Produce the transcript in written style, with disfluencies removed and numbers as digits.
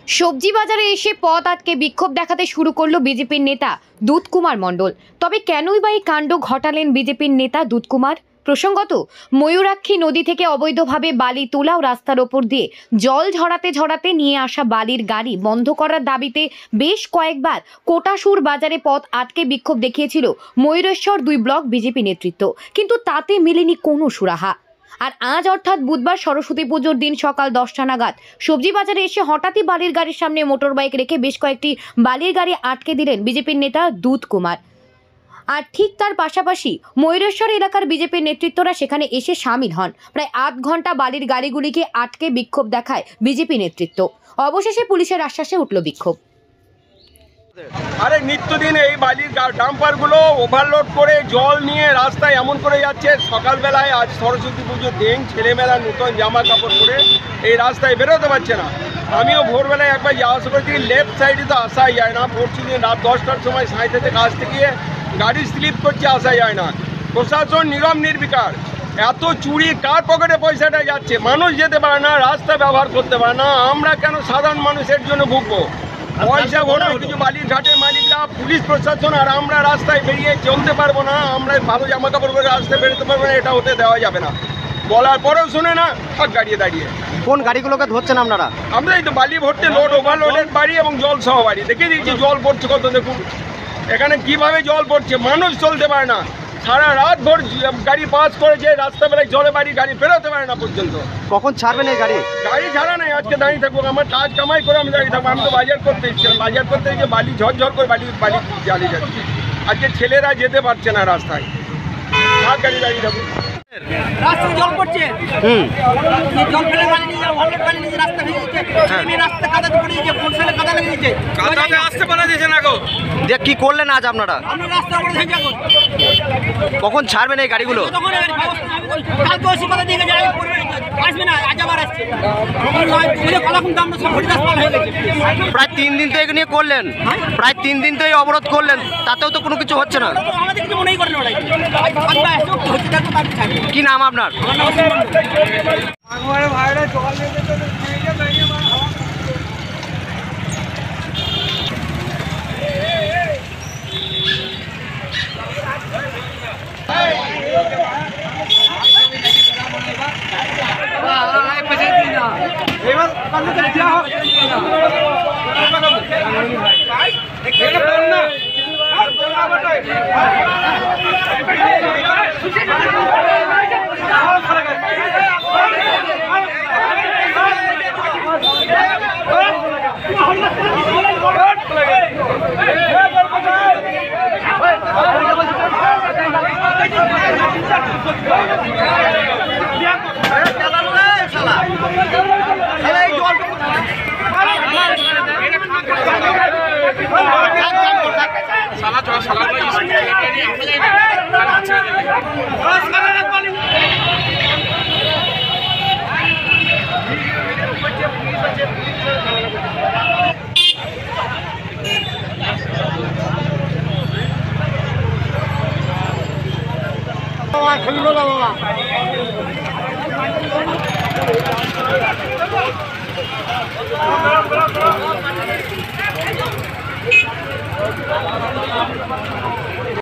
সবজি বাজারে এসে পথ আটকে বিক্ষোভ দেখাতে শুরু করলো বিজেপির নেতা দুধকুমার মণ্ডল। তবে কেনই বা এই কাণ্ড ঘটালেন বিজেপির নেতা দুধকুমার? প্রসঙ্গত, ময়ূরাক্ষী নদী থেকে অবৈধভাবে বালি তোলা ও রাস্তার ওপর দিয়ে জল ঝরাতে ঝরাতে নিয়ে আসা বালির গাড়ি বন্ধ করার দাবিতে বেশ কয়েকবার কোটাসুর বাজারে পথ আটকে বিক্ষোভ দেখিয়েছিল ময়ূরেশ্বর 2 ব্লক বিজেপি নেতৃত্ব, কিন্তু তাতে মেলেনি কোনো সুরাহা। আর আজ অর্থাৎ বুধবার সরস্বতী পুজোর দিন সকাল 10টা নাগাদ সবজি বাজারে এসে হঠাৎই বালির গাড়ির সামনে মোটর বাইক রেখে বেশ কয়েকটি বালির গাড়ি আটকে দিলেন বিজেপির নেতা দুধকুমার। আর ঠিক তার পাশাপাশি ময়ূরেশ্বর এলাকার বিজেপির নেতৃত্বরা সেখানে এসে সামিল হন। প্রায় আধ ঘন্টা বালির গাড়িগুলিকে আটকে বিক্ষোভ দেখায় বিজেপি নেতৃত্ব। অবশেষে পুলিশের আশ্বাসে উঠল বিক্ষোভ। আরে নিত্যদিন এই বালির ডাম্পারগুলো ওভারলোড করে জল নিয়ে রাস্তায় এমন করে যাচ্ছে। সকালবেলায় আজ সরস্বতী পুজোর দিন ছেলেমেয়েরা নতুন জামা কাপড় পরে এই রাস্তায় বেরোতে পারছে না। আমিও ভোরবেলায় একবার যাওয়া আসা করছি, লেফট সাইডে তো আসাই যায় না। পরশু দিন রাত 10টার সময় সাঁইতে থেকে আসতে গিয়ে গাড়ি স্লিপ করছে, আসা যায় না। প্রশাসন নীরব নির্বিকার। এত চুরি কার পকেটে পয়সাটা যাচ্ছে? মানুষ যেতে পারে না, রাস্তা ব্যবহার করতে পারে না, আমরা কেন সাধারণ মানুষের জন্য ভুগবো? পয়সা ভরে কিছু বালির ঘাটের মালিকরা, পুলিশ প্রশাসন, আর আমরা রাস্তায় বেরিয়ে চলতে পারবো না, আমরা ভালো জামা কাপড় পরে রাস্তায় বেরোতে পারবো না, এটা হতে দেওয়া যাবে না। বলার পরেও শুনে না, সব গাড়িয়ে দাঁড়িয়ে। কোন গাড়িগুলোকে ধরছেন আপনারা? আমরা এই তো বালি ভর্তি লোড, ওভারলোডের বাড়ি এবং জল সহ বাড়ি। দেখে দিয়েছি জল পড়ছে কত, দেখুন এখানে কিভাবে জল পড়ছে। মানুষ চলতে পারে না, সারা রাত ভোর গাড়ি পাস করেছে, রাস্তাবেলায় জলে বাড়ি, গাড়ি বেরোতে পারে না পর্যন্ত। কখন ছাড়বেন এই গাড়ি? গাড়ি ছাড়া নাই, আজকে দাঁড়িয়ে থাকবো। আমার কাজ কামাই করে আমি দাঁড়িয়ে থাকবো। আমি তো বাজার করতে এসেছিলাম, বাজার করতে গিয়ে বালি ঝরঝর করে বালি জ্বালিয়ে যাচ্ছে। আজকে ছেলেরা যেতে পারছে না রাস্তায়, সব গাড়ি দাঁড়িয়ে থাকবো। রাস্তায় জল পড়ছে, জল ফেলে পানি নিয়ে ওভারলোড পানি নিয়ে রাস্তা ভেঙে যাচ্ছে। এই রাস্তা কাদা পড়ে গিয়েছে, ফুলসেলে কাদা লেগে গেছে, কাদাতে আসতে পারা যাচ্ছে না গো। যে কি করলেন আজ আপনারা? আমরা রাস্তা উপরে ভেঙে যাব। কখন ছাড়বেন এই গাড়িগুলো? তখন কালকে ওসি কথা দিয়ে গেছে, আসবে না, আজ আবার আসছে। কতক্ষণ দাম সব রাস্তা হয়ে গেছে। প্রায় 3 দিন তো এগুলো নিয়ে করলেন, প্রায় 3 দিন তো এই অবরোধ করলেন, তাতেও তো কোনো কিছু হচ্ছে না। আমাদের কিছু মনেই করে না ওটাই। হচ্ছে দেখো তার ছাড়বে। কি নাম আপনার? বাবা